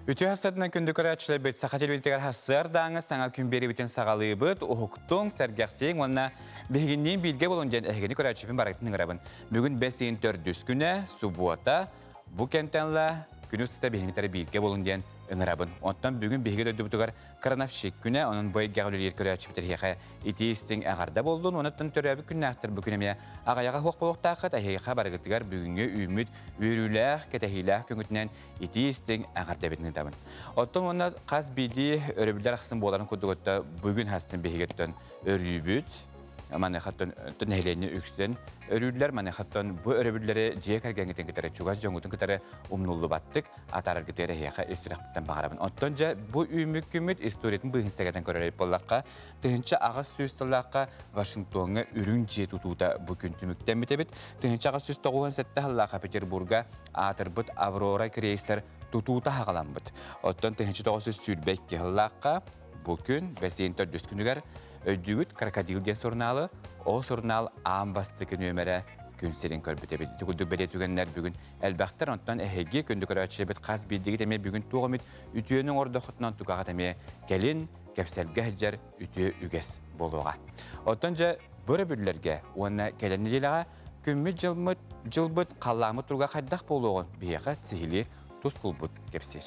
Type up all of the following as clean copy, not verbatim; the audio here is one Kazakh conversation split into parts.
Ütü hasatından kündük araçlar bet sağa televizyon hasar dağına sana gün beri biten sağalığı bit uhuktun sergahsiyeng ona bilginliğin bilge boluncan ehgeni araçların barakatının arabın. Bugün 5-4 güne subuata bu kentenle günü üstüde bilginlikleri bilge boluncan ınırabın. Ondan bugün bilgi döndü butugar karanafşik güne onun boyu gağılır yerkörü açıp terhiye itiistin ağarda boldun. Ondan törübü günü aktır bu günemiye ağayağı hoq boluq taqat ahiyaqa baragıttıgar bugünkü ümit ürüler ketehilah küngütünen itiistin ağarda betini tabın. Ondan ona qaz bildiği örübüller aqsın boğların kuduqutta bugün hastin behigetten örübüt. Mane hatton nehlerini üksden örüdüler mane hatton bu örübülleri ciye kergengeten gitere çuğaz jongutun gitere umnullu battık atarar gitere hiyaka istiraktan bağırabın. Ontonca bu ümük istoriyetin bu hinsegadan köreleyip bollaqqa tığınca ağız süyüstallaqqa Washington'a ürün ciye tutuda bugün tümükten bitebit. Tığınca ağız süyüstallaqqa sette hallaqa Peterburg'a atırbıt Aurora Chrysler tutuda haqalanbıt. Onton tığınca ağız süyürbekki hallaqa bugün 5-4 günüger ödüğüt Krokodil diye sornalı, o sornal ambastıkı nömere günselin körbütebet. Tükuldük bele tügenler bugün elbaqtar ondan ehegi kündük araçebet qaz bildiği demeye bugün tuğumit ütüyenin orada xutnan tukağa demeye gelin kefselge heccer ütüye üges boluğa. Ondanca böyle büllerge ona gelenicilağa kümmü cılbıt qallamı turga qaddaq boluğun biyaqa sihili tuz kulbut kepsir.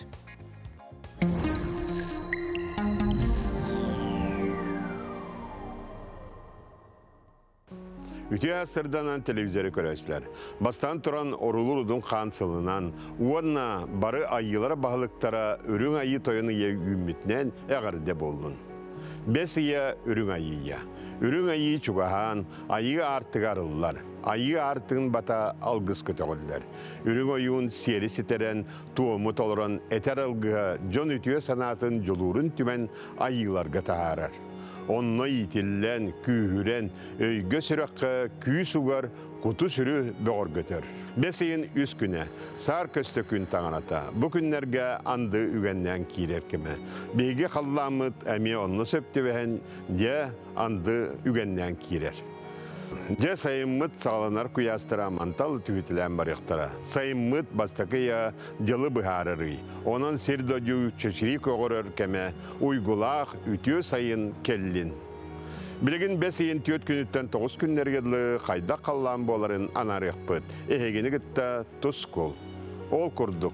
Ütüye sırdanan televizörü körösler. Bastan turan orululudun kansılından, uanna barı ayılara bağlıktara ürün ayı toyunu ye ümitnen eğarde boldun. Besiye ürün ayıya. Ürün ayı çugahan, ayı artık arıllar. Ayı artığın bata algız kötüğüller. Ürün ayın siyeri siteren, tuğumut oluran eter algıha, John ütüye sanatın yolurun tümen ayılar gataharar. Onunla itillen, kühüren, gösürüqqa küy sugar, kutu sürü boğur götür. Beseyin üst güne, sar köstü gün tağınata. Bu günlerge andı ügenden kirer kime. Beygi kallamıt emi onunla söptü vehen, de andı ügenden kirer. Je sayımıt sağlanar kuyastıra mantal tühütülen barıqtıra. Sayımıt bastakıya jılı bıharırı. Onun sirdocu çeşiri koğurur keme uygulaq ütüyor sayın kellin. Bilgin 5-4 günütten 9 günlergedli qayda qallan boların anarıqpıt. Ehegini gitta tuskul. Ol kurduk.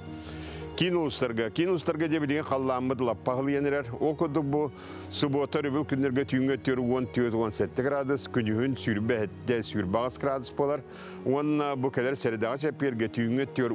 Kinustarga debildiğin qallanmıd lappağılı yenirer. O kurduk bu subota rübül günlerge tüyünge tür 10-17 gradus, künyühün sürbe hette sürbağız gradus bolar. Onna bu kadar seridağı çepirge tüyünge tür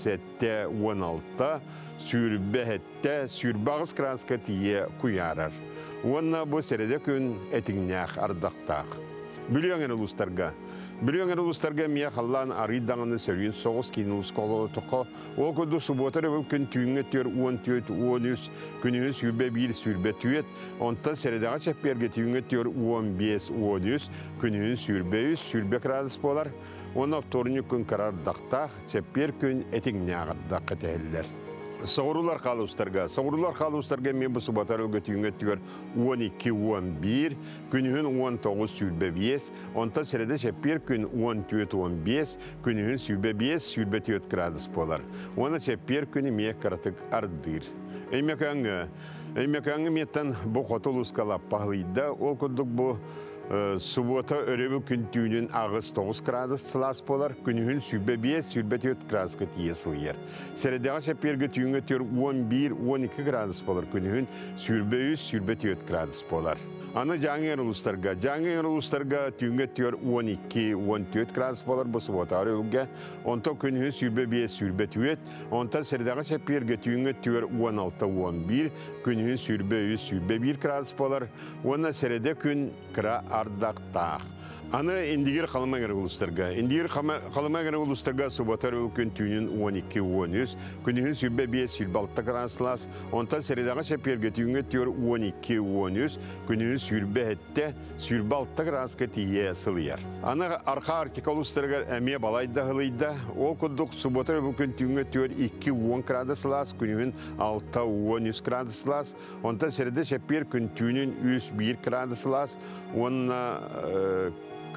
17-16 sürbe hette sürbağız gradus katiye kuyarar. Onna bu seride gün etingnях ardaqtaq. Biliyorlar uluslarga miye hallan arıdağını sörüyün soğuz kinus kolu toqo. O kudu subota rübül gün tüyünge tür 10-13 günühün sürbe 1 sürbe tüyet. Ondan seridağı çepirge tüyünge tür 15-13 günühün sürbe 100 sürbe gradus bolar. Ona torunu gün karar daqtaq çepir gün etingnях ardaq eteller. Sağurular kalustarga men bu subatarıl götüyünge tüger 12-11, günühün 19 sürbe 5, ondan serede şepir gün 14-15, günühün sürbe 5, sürbe 4 gradus bolar. Ona şepir günü miyek karatık ardır. Eymekangı metten bu qotuluska lappağlıydı, ol kuduk bu subota örevil küntüğünün ağız 9 gradus sılas bolar, günühün sürbe 5, sürbe 4 gradus katiye sılıyar. Seredeğe şepirge tüyünge tür 11-12 gradus bolar, günühün sürbe 100, sürbe 4 gradus bolar. Ana jangen uluslarga tüyünge tür 12-14 gradus bolar bu subota örevilge. Onta günühün sürbe 5, sürbe 4, onta seredeğe şepirge tüyünge tür 16-11, günühün sürbe 100, sürbe 1 gradus bolar. Ona serede gün kıra ardaqtaq. Ana indigir qalmagan uluslarga. Indigir qalmagan uluslarga subatar ülkün tüyünün 12-13, günühün sürbe 5 sürbe 6 graduslas, onta seridağa şepirge tüyünge tür 12-13, günühün sürbe hette sürbe 6 gradus katiye sılıyar. Ana arka artika uluslarga emiye balayda hılıyda, ol kuduk subatar ülkün tüyünge tür 2-10 graduslas, günühün 6-13 graduslas, onta seride şepir gün tüyünün 101 graduslas, onna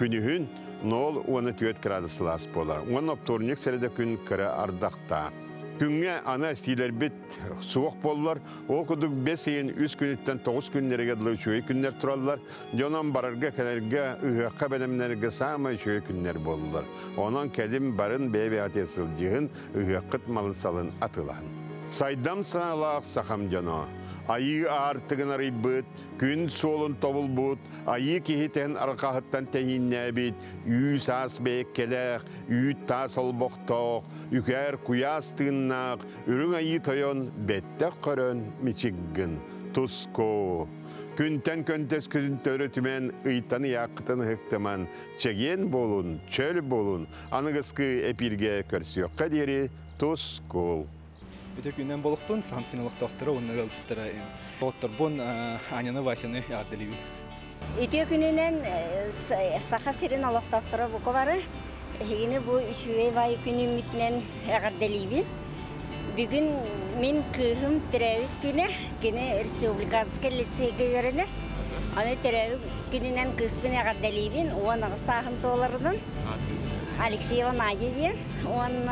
günühün 0-14 gradus las bolar. Onun optornik serede gün kara ardaqta. Күнгө ана стилер бит суық боллар. Ол кудук 5 айын 3 күнүттен 9 күннерге дылы чөй күннер тураллар. Жонан барарга келерге ыгакка бенемнерге самай чөй күннер боллар. Онан келим барын бебе атесыл жыгын ыгаккыт малын салын атылан. Сайдам саналақ сахам жано. Айы артығын арайбыт, күн солын тобыл бұд, айы кехетен арқағыттан тәйінне бет, үй сас бәйек келек, үй тас олбоқтоқ, үкәр куястығыннақ, үрің айы тойон бәттәк көрін мечіггін, тұско. Күнтен көнтес күн төрі түмен ұйтаны яқытын ғықтыман, чеген болун, чөл болун, анығысқы әпірге көрсіоққа дері тұскол. Bütün günden balıktın, samsinalık doktora onunla galçıttıra. Doktor bun Anya'nı Vasyan'ı yardılıyım. İtiyor gününden saha sirin Allah doktora bu kavarı. Yine bu üçüve vay günü mitnen yardılıyım. Bugün min kırım teravih güne Respublikanske liseye görünür. Onu teravih gününden kısmını yardılıyım. Onun sahın toğlarından Alexeyeva Nadia diyen. Onun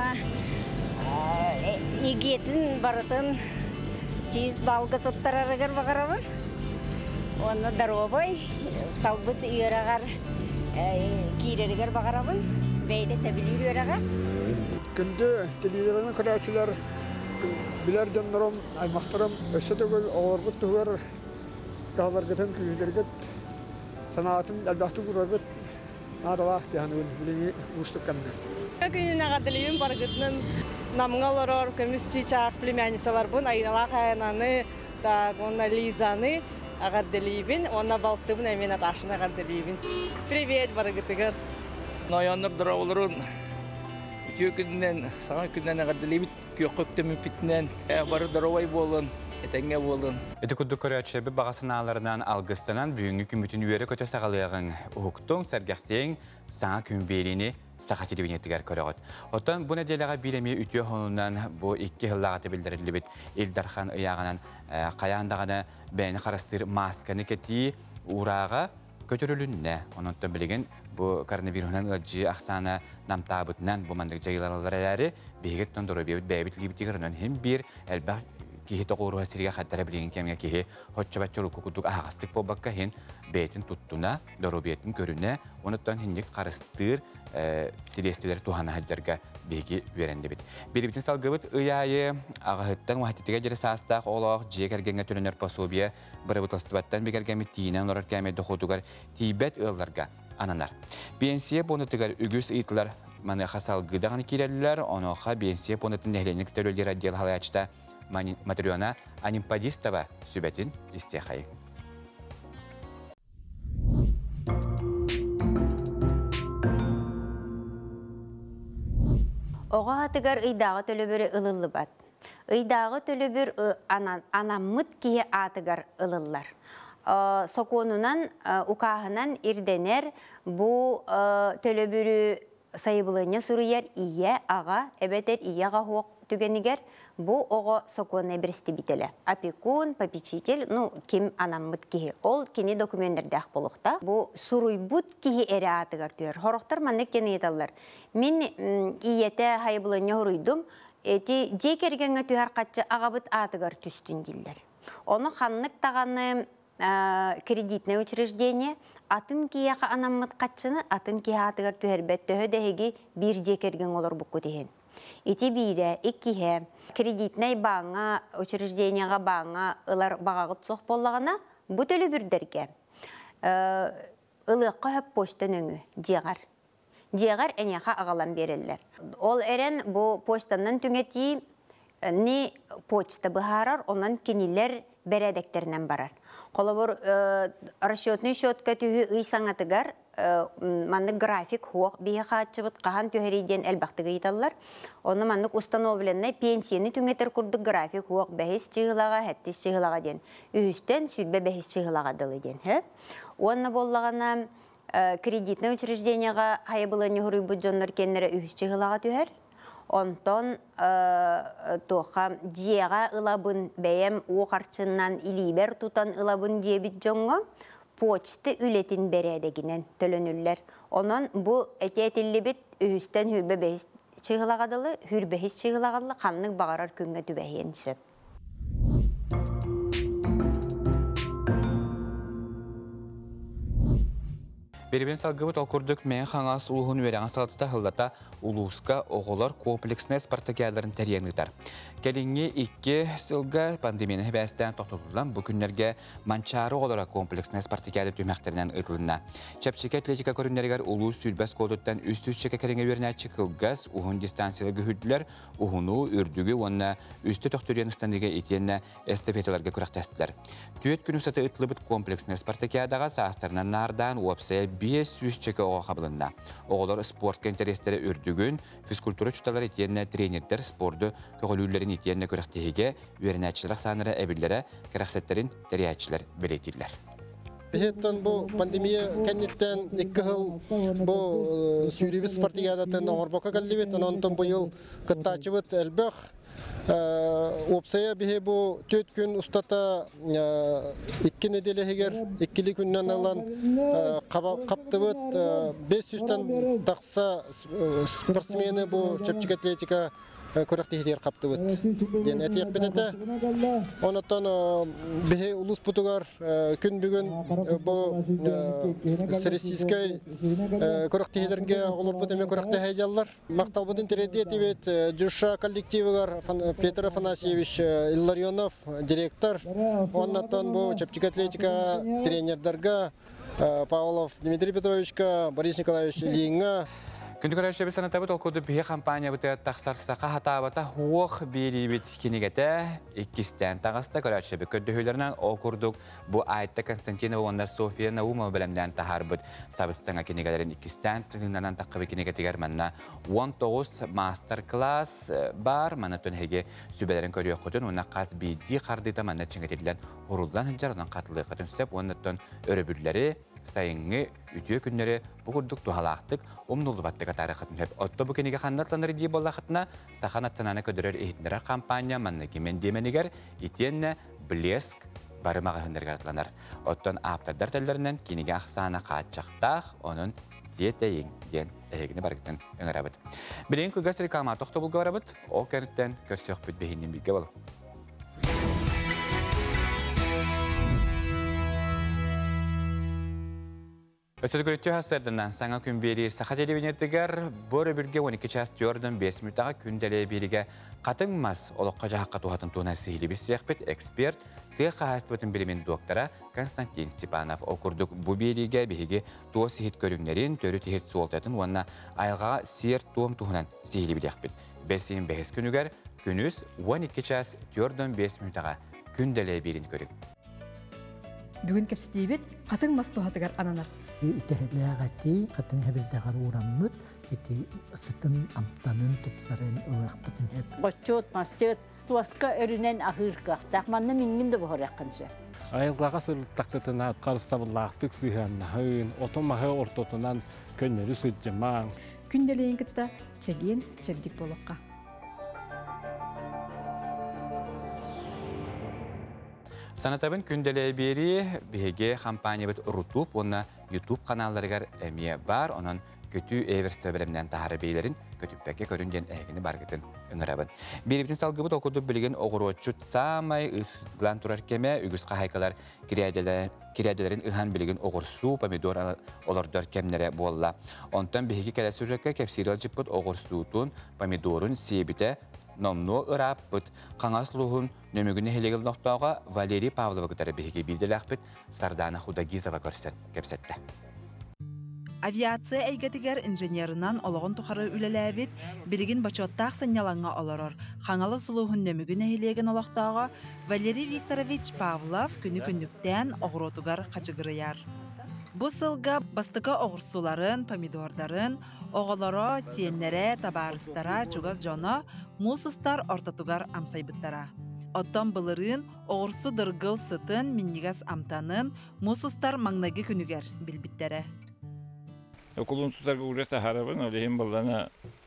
İgiyetin baratın süz balgı tuttararıgar bakarabın. Onu darobay, talbut üyeragar kirerigar bakarabın. Beyde sebilir üyeragar. Günde televizyonun kıraçılar biler canlarım, aymaktarım, ösüdügül, oğurgut tuğar, kahlargıtın küyüdergit, sanatın elbahtu kurargit, nadalah diyanın bilini uçtuk kandı. Gününe kadar bargıtının namgalar kömüs çiçek plemianisalar bun aynalar kayananı da ona Lizanı agar delibin ona baltımın emine taşına agar delibin. Привет bargıtıgar. Noyanlar duraulurun. Bütün günden, sana günden agar delibit kökükte müpitnen. Barı duravay bolun. Etenge bolun. Eti kudduk körüçebi bağısınalarından algıstanan büyüngü kümbütün üyeri kötü sağalıyağın uhuktun sergahsiyen sana kümbelini saha televizyonetigar körüğüt. Otan bu nedeleğe bilemiye ütüyor honundan bu 2 yıllağıtı bildirildi bit. İldarhan ıyağının kayandağına beni karastır maskani ketiği uğrağa kötürülünne. Onundan bilgin bu koronavirüsün ılcı aksana namtabıtından bu mandık cayılarları beğet nonduru bebit gibi tigirinin hem bir elbaq kihi toquru sirge hattara bilgin kemiga kihi hoççabatçılık kukuduk ağastık bu bakka hin beytin tuttuna dorobiyetin körüne onuttan hindik karıştır silestileri tuhana haccarga bilgi verendi bit. Bir bitin salgıbıt ıyayı ağahıttan muhattitiga jere saastaq olaq jekergenge tönönör posobiya bırabıtlastıbattan begergemi tiyinen orar keme doxutugar tibet ıllarga ananar. Pensiye bonutigar ügüs ıytlar manı xasal gıdağını kireliler onoqa pensiye bonutin nehlenik töröldi radyal halayaçta Матрёна Анимпадистова sübetin istihayı. Oğa atıgar ıydağı tölöbürü ılıllı bat. Iydağı tölöbür anamıt kiye atıgar ılıllar. Sokonunan, ukahınan irdener bu tölöbürü sayıbılığına suruyer iye ağa, ebeter iye ağa hoğuk tügeniger. Bu oğa sokona birisi bitele. Apikun, papiçitel, kim anamıt kihi. Ol kini dokumentlerde akbolukta. Bu suruybut kihi ere atıgar diyor. Horoktar mannek kene yetallar. Min iyete hayıbılığına horuydum. Eti jekergenge tüher katça ağabıt atıgar tüstün diller. Onu xanlık tağanı kreditne учреждение атын kiye anamıt katçını атын kiye atıgar tüherbet töhö dehegi bir jekergen olur buku dehen. İti bire, ikihe, kreditnay bağa, учреждениеға bağa, ılar bağağıt soq bollağına, bu tölü birderge. Ilıqqa höp poçtan öngü, jeğar. Jeğar eneqa ağalan beriller. Ol eren bu poçtandan tüngeti ni poçta bıharar, ondan kiniler beredekterinden barar. Kolabor расчетный счетка tühü ıysangatıgar, mandık grafik hoğuk bihe qaçıbıt qahan tüheriden elbaqtıgı yitallar. Onu mandık ustanovlenay pensiyeni tüngeter kurduk grafik hoğuk behis çığılağa, hettis çığılağa den. Ühüsten sülbe behis çığılağa dılı den. Onu bollağına kreditne учреждениеға hayabılığını huruybu jonlar kenlere ühüs çığılağa tüher. Ondan toğa jeğa ılabın beyem oğarçından iliber tutan ılabın jebit jonga poçta ületin beredeginen tölönürler. Onun bu etetilli bit ühüsten hübe behis чыгылагадылы, хүрбехис чыгылагадылы, қанның бағарар күнге түбәйен сөп. Беребен салгыбыт окурдук мен хаңас улуғын веряңа салатыта хылдата улуска оғылар комплексіне спартакиадарын тәрияңдытар. Келіңе 2 сылға пандемияны бәстен тоқтатылдан бұл күнлерге манчары оғылара комплексіне спартакиады түймәқтерінен ұтылына. Чапчеке атлетика көрінлерігер улу сүрбәс қолдыттан үсті чеке кәріңе веріне чықылғас ұғын дистанциялы күхүділер ұғыну, үрдігі, онына үсті тоқтыриян ұстандығы етеніне эстафеталарға күрақтастылар. Түйет күн ұстаты ұтылыбыт комплексіне спартакиадаға сағастарынан нардан уапсая 500 чеке оға қабылында. Оғылар спортқа интерестері үрдігін, физкультура чуталар етеніне тренердер спорды көғілілерін етеніне көріқтегеге үйерінәтшілік саныры әбілдері кәрәқсеттерін тәрияатшылар білетілер. Бехеттен бұл пандемия кәнеттен 2 жыл бұл сүйребіз спартакиадатын оңырбаққа кәлібет, онын бұл кыттачыбыт әлбәқ. Опсая бихе бұл 4 күн ұстата 2 неделегер 2 күннен алан қаптыбыт 500-тен тақса спортсмені бұл чепчік атлетика көріқтегер қаптыбыт. Ден әтек бететі. Онаттан бихе ұлыс бұтығар күн бүгін бұл Сәресийскай көріқтегерге олар бұтыме көріқтегі жалар. Мақтал бұдың тереде етебет жүрша коллективігар Петр Афанасьевич Илларионов, директор. Онаттан бұл чепчик атлетика тренердерга Павлов Дмитрий Петровичка, Борис Николаевич Ильинга. Күнді көрәші біз санатабыт олқуды бейе компания бұты тақсарсақа хатабыта хуық беребет кенегеті 2-стен тағаста көрәші бі көрді өйлерінен оқырдық бұ айтты Константинова онда София Наумова білімден тахар бұд сабыстыңа кенегелерін 2-стен түнінен таққыбы кенегетігер мәнна 19 мастер-класс бар мәні түнхеге сүбелерін көрі оқытын оны қаз бейді қардыйта мәнна чыңгетелілен ғұрылдан хүнжар онын қатылығы қытын сөп онын өрі сайыңы үтіе күннері бұғырдық туғалақтық омнулы баттыға тарихатын хөп. Отто бүкенеге қаннатланыр дей болақытына сақан аттананы көдірер ехіндерер компания маннекемен деменігер етенне блеск барымаға хүндерге атланар. Оттон аптардар тәлдерінен кенеге ақсаны қатчақтақ оның диетейін ден әйгіні барғыттен өңірабыд. Білейін күлгәс рекламат оқты бұлғы барабыд, о кәріттен көрсек бүт бейінен білге болу. Өсөт көріттеу хасырдынан саңа күн бері сақа телевинеттігер бөрі бірге 12 час 4-5 минутаға күн дәле беріге қатыңмас олыққа жағаққа туғатын туына сейілі біз сияқпет эксперт тек қағастыбытын білімен доктора Константин Степанов окурдық бұ беріге бейге туы сейіт көріңлерін төрі тегет суолтатын онына айылға сер туым туғынан сейілі біліқпет. Бәсейін бәхес күнігер күніз 12 час 4-5 минутаға күн дәле берін көрің. Бүгін кәпсетейбет қатың мастуғатығар ананар. Үтәһләгәти кытын хәбәрдәгәр ураммыт ити сытын амтанын тупсарын ылык бутын һәп. Гочот мастет туаска өрүнен ахырка. Тахманны мингин дә бохор якынча. Айылга сылтактытына карыстабыллактык сыйганна хын отомаһы ортотунан көннәре сыҗҗама. Күнделейин кытта чеген чебдик болыққа. Санатабын күнделе бері беге компания бит Рутуб, оны YouTube каналларыгар әмие бар, онын көтü эверсті білімден тахары бейлерін көтіппәке көрінген әйгіні барғытын ұңырабын. Беребітін салғыбыт оқуды білген оғыротчут самай ұсылан тұрар кеме үгіз қағайқалар кирәделерін ұған білген оғырсу, помидор олардар кемнері болла. Онтан беге кәлесі жүкке кәпсирел жіппіт оғырсуытын помидорын себіте номно ыраппыт, қаңас луғын нөмігіні хелегіл ноқтауға Валерий Павлова күтәрі беге білділәқпіт Сардана Худагизова көрсет кепсетті. Авиация әйгетігер инженерынан олығын тұқары үлеләбет, білігін бачоттақ санялаңа оларыр. Қаңалы сұлуғын нөмігіні хелеген олықтауға Валерий Викторович Павлов күні-күндіктен оғыротуғар қачығырыяр. Бұл сылға бастықы оғырсуларын, помидордарын, оғылары, сиенлері, табарыстара, чугаз жоны, мусустар ортатугар амсайбыттара. Оттан бұлырын, оғырсу дыргыл сытын, миннигас амтанын, мусустар маңнаги күнігер білбіттері. Окулун тутарга урета харабын, олейін балдана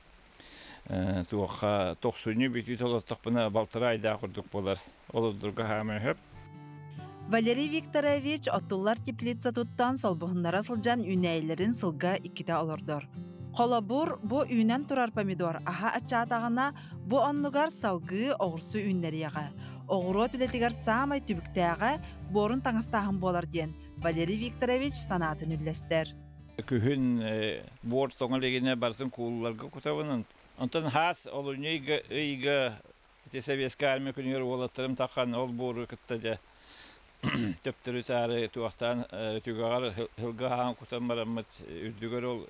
туаққа тоқсуыны бүйті толаттық бұна балтыра айда құрдық болар. Олудырға хамы хөп. Валерий Викторович оттулар теплица туттан солбуғынлара сылжан үнәйлерін сылға иккіде олырдыр. Қолабур бу үйнен турар помидор аха ачаатағына бу оннугар салгы оғырсу үйнерияға. Оғыру түлетігер самай түбіктәға борын таңыстағын болар ден Валерий Викторович санатын үллестер. Күхін бор тоңалегіне барсын кулларга кутабының. Онтан хас олуnyga ыйга Советская армия күнер олаттырым таққан ол боры кіттәде. Төптірі сары туақтан түгағар хылғаған кутан барамыд үрдігер ол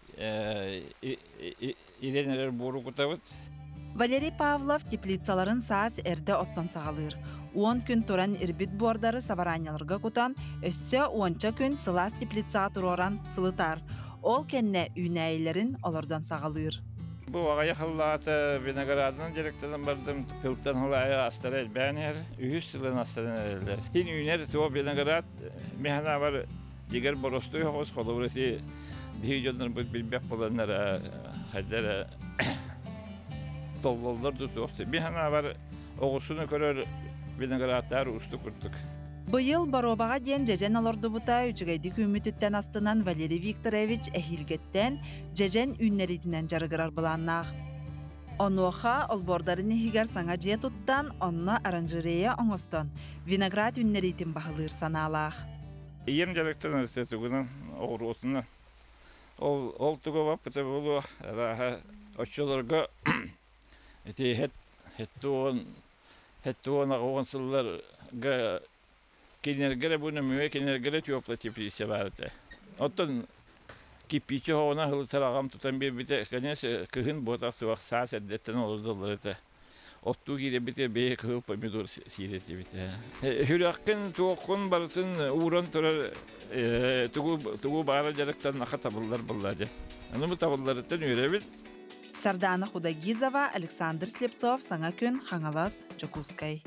иренелер бору кутабыд. Валерий Павлов теплицаларын саас әрді оттан сағалыр. 10 күн туран ирбит бордары сабараняларга кутан, өссө 10 күн сылас теплицаға туроран сылытар. Ол кенне үйнәйлерін олардан сағалыр. Бу ағая қыллағаты виноградының директорын бардым, пылттан қылая астары әлбәнер, 100 сылын астарын әлдер. Хин үйнер туа виноград, механа бар дегер боростой хоғыз қолы бұрысы бейдердің бұл білбек боландар қайдар толлалдар дүсі оқты. Механа бар оғысыны көрер виноградтар ұсты күрдік. Быйыл Баробаға ден жежен алорды бұта үчігейді күмітіттен астынан Валерий Викторович әхилгеттен жежен үннеридінен жарығырар бұланнақ. Онуаха олбордарын ехігер саңа же тұттан, онына оранжерея оңыстан, виноград үннеридін бағылыр саналақ. Ем жарықтан әрсет үгінің оғыр осыны. Ол тұғы бап бұта болу раға өтшілерге хеттуон ағуған сылларға Кинергере bunu mühe kinергере tüyopla teplise vardı. Otan kipiçi ona hılsarağam tutan bir bite kanesi kıhın botası var sağ eddetten olurdu. Ottu gire bite be kıl pomidor sireti bite. Hürakın tuğun barısın uğran turar tuğu bağıra jaraktan naha tabullar bulladı. Onu bu tabullardan ürebit. Sardana Khudagizova, Alexander Sleptsov, Sangakün, Khangalas, Jokuskay.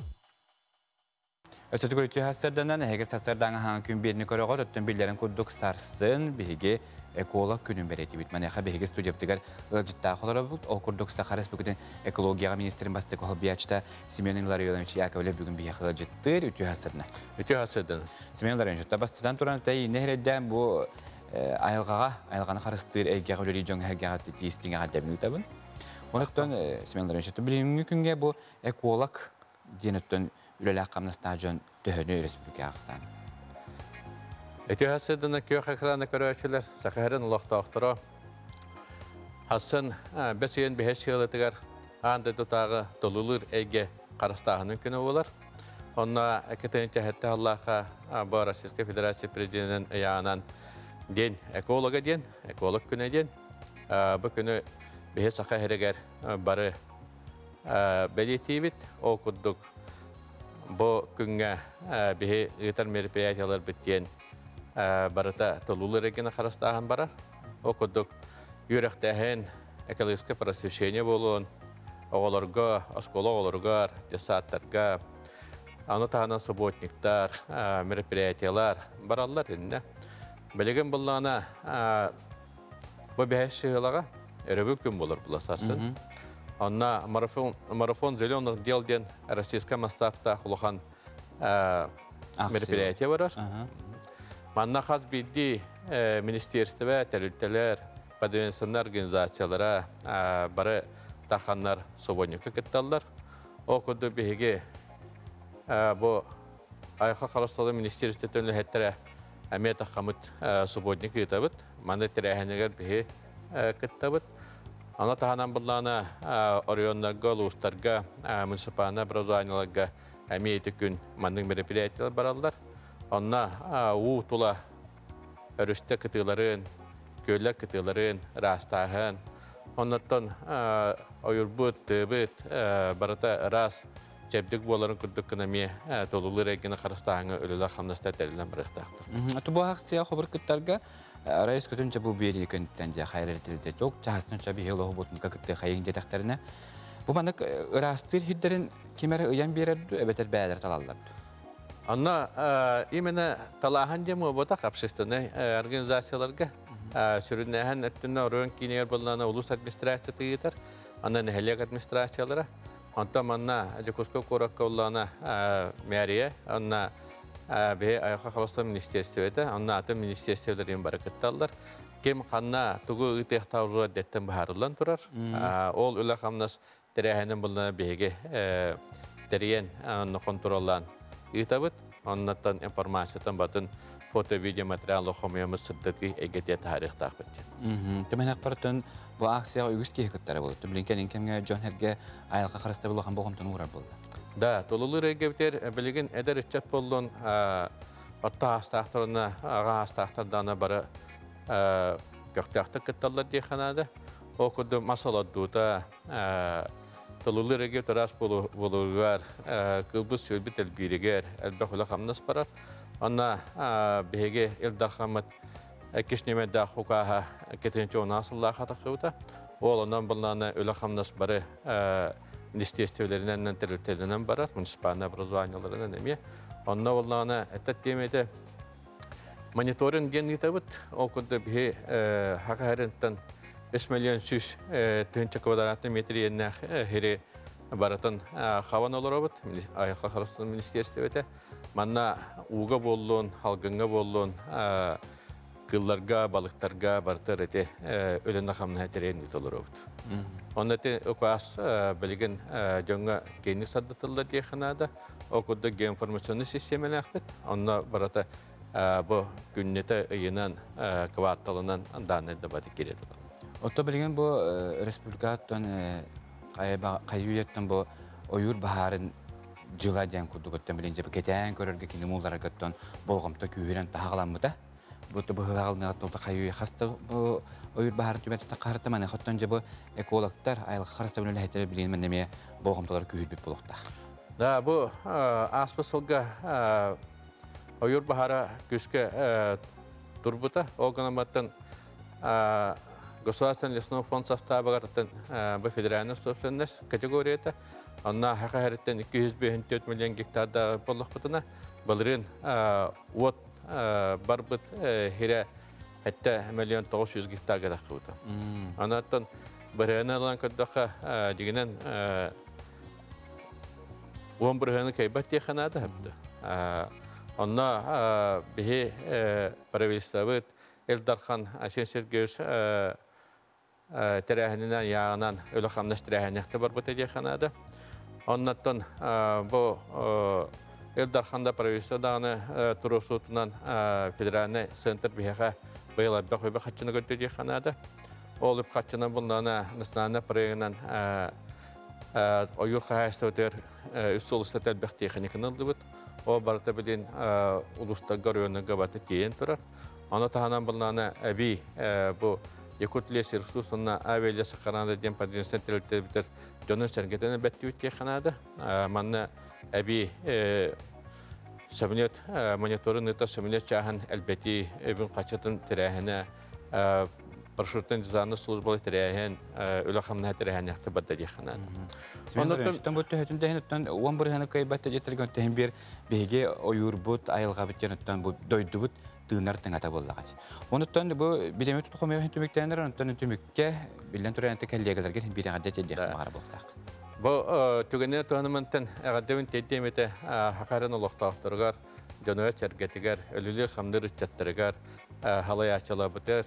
Ötütü gülütü hasırdandan hege sasırdan hangi gün birini körüğü öttün billerin kurduk sarsın bihige ekolog günün bereti bitmene ha bihige stüdyoptigar ılcıtta olar bu o kurduk sakares bugün ekologiya ministerin bastı kol biyaçta Semyon Ilarionovich Yakovlev bugün bir ılcıttır ötü hasırdan. Ötü hasırdan. Semyon Ilarionovich bastıdan turan tay nehreden bu ayılğanı karıştır egge religion herge istinga hadabını tabın. Ondan Semyon Ilarionovich bilingi günge bu ekolog diyenetten Ülelak kamnastajın töhünü Respublika ağısan. Eti hasıdına köy akılarına körüçüler, sakıharın ulaştağıtırı. Hasan, besiyen behes yılıtıgar, anda tutağı dolulur ege karastağının günü olar. Ona ekitenince hatta Allah'a bu Rusya Federasya Prezidentinin ayağından den, ekologa den, ekolog günü den. Bu günü behes sakıharıgar barı belirtiyibit, o kudduk. Bu günge bihe ıtar meripiyatyalar bittiyen barıta tolulur egine karastağın barar. O kudduk yürekteğen ekologiske prasvesheniya bolun, oğularga, oskoloğularga, tesatlarga, onu tağınan subotniktar, meripiyatyalar barallar inne. Belegen bullana bu bihe şığılağa eröbük gün bulur bulasarsın. Ona марафон зеленых дел ден российская масштабта хулахан мероприятие барар. Манна хаз бидди министерство, тәлүттелер, подвенсионный организациялара бары таханнар собонюка кетталлар. О куду беге бу айха халасталы министерство төнле хеттер амета хамут собонюка кеттабыт. Манда терәһенегер беге кеттабыт. Она таханан буллана орионнарга, лустарга, муниципальный образованияларга әмейті күн мандың мероприятиялар баралдар. Онна тула өрісті кытыларын, көйлер кытыларын, растағын. Оннаттан ойырбыт, тыбыт, барата рас жәбдік боларын күрдік кінаме толулыр әгені қарыстағыңы өлілі қамнасты тәрілен біріқтақтыр. Аты бұл ақсия қобыр күттарға Райыс көтінше бұл бері күнттен де қайыр етілді жоқ, жағастың шабы елоғы бұтынға күтті қайын детақтарына. Бұл маңдық ұрастыр хиддерін кемері ұян берерді, өбетер бәлер талаларды. Анна именно талахан жемі бұтақ общественный организацияларға сүрінәхін әттіні ұрын кейнер болуына улус администрация тегетер, анна нәхелек администрациялары. Антам анна Жекуско Коракка оллана мэрия, анна бе айха халастан министерствода, анна аты министерстволарын баракетталдар. кем қанна тугу ытех таужуа деттен бахарылан турар. Ол үлі қамнас тәрәхенен бұлына беге тәрген контроллан итабыт. Оннаттан информациятан батын фото-видео материалы хомиямыз сырдыки эгете тарих тақпыт. Төмен ақпаратын бұл акцияға үгіз кейкіттері болды. Түмілінкен енкемге Джон Херге айылға қарысты болған боғымтын ұғырар болды. Да, толулы регевтер білген әдір үтчет болуын отта астақтарына, аға астақтардана бары көктақтық кітталар дейханады. Оқыды масаладуыда толулы регевтер ас болуғар, кылбыз сөлбіт әлбірегер, әлбәқылы қамнас барар. Онна беге елдархамыт кешнемеді құқаға кетенче онасылла қатақыуыда. Ол онан бұлнаны өлі қамнас бары министерствелерінен тәрілтелінен барар, муниципальный образованияларынан әме. Онна олағына әттәт демейді мониторинг ген етабыт, ол күнді бе хақы әрінттен 5 миллион сүз түнчі квадратный метр енне хері баратын қаван олар обыт, айыққа қарыстың министерстветі. Манна уға болуын, халғынға болуын, кылларга, балықтарға бартыр әте өлінді қамына әтерен етолар обыт. Onun için okuas bilgin jonga keni sadatıllar diye kanada okudu geoinformasyonu sistemine akbet. Onda barata bu günnete yınan kvartalından danede batık giredi. Oto bilgin bu respublikattan kayıyetten bu oyur baharın jıla diyen kudukottan bilince bu keten körörge kini mullara gattan bolgamta kühüren tahağlanmıda. Bu hılalını atıldı kayıya hasta bu oyur bahar tübetinde qarıtamani xottonca bu ekologlar ayıl qarısta bunu lehete bilin meneme bolgamtalar kühülbüp buluqta. Da bu aspasılga oyur bahara küske turbuta olganamattan Государственный лесной фонд составыгартын bu федеральный собственность категорияда анна хакареттен 254 миллион гектарда болуqbutuna балрын от барбыт хире Hatta 1.900.000 gehtar kadar kıvıta. Anlattan bırhana olan kadar diginen 10 bırhana kaybat diye kanada hepti. Onna bihi paravistavit Eldarhan Aşen Sergeus terahininden yağınan öyle kamnaş terahinekte barbata diye kanada. Anlattan bu Eldarhan'da paravistavdağını turusutundan federalne center bihe Bayılar da koyba kaçını götürdüğü kanada. Olup kaçını bunlarına nasıl parayla oyur kahasta öter üst uluslararası elbette teknik anıldı. O barda bilin uluslar görüyorlar gabatı diyen turar. Ana tahanan bunlarına abi bu Yakutliye Sırfus'una aveliye sakaranda diyen padrin sentralite bitir. Dönün sergiden betti bittiği kanada. Manna abi Samiyet monitoru neta samiyet çahan elbette evin kaçatın terahine parşurtun cizanı slujbalı terahin ulakamna terahin yakta badda diyekhanan. Ondan bu tühetinde henütten 11 hanı kaybatta getirgen tehin bir bege oyur but ayılga bitkenitten bu doydu but tığnar tığata bollağaç. Ondan bu bilemi tutuqomaya hentümüktenler ondan tümükke bilen türente kellegelerge bir adet ediyek mağara bollaq. Bu tügene tohnamantan ağadevin teddemete hakaran oluqtaqtırgar, dönüye çergetigar, ölülü xamdır ütçattırgar, halay açılabıdır.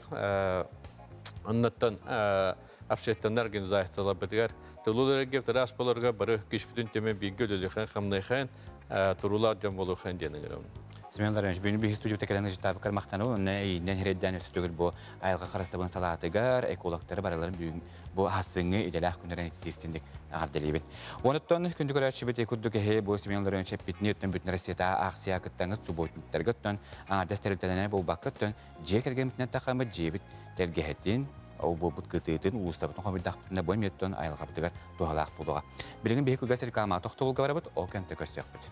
Ondan общественный организациялар Тулулар геп тарас болорга бары күшбүтүн темен билги өлүлүхэн хамнайхан турулар жан болухан денигерем. Сменларыш бүйүн би студия текелен житап кармактануу не нехредден өстөгүл бу айылга карастабын салаатыгар экологтары бараларын бүйүн бу хасыңы иделах күнөрөн тестиндик агардалыбыт. Онуттан күндүк арачыбыт экуддук хе бу сменларын чепитни өттөн бүтүн ресета акция кыттаңыз субботниктергөттөн дастерилтене бу баккыттөн жекерген бүтүн такамы жебит делгехетин Ол бұл күтетін ұлыстабытын қомырдақпытында бой меттон айылғаптығар туғалақ бұлыға. Білігін бейкі ғасыр қалма тоқтылығы барабыт, ол кәнті көстек бұд.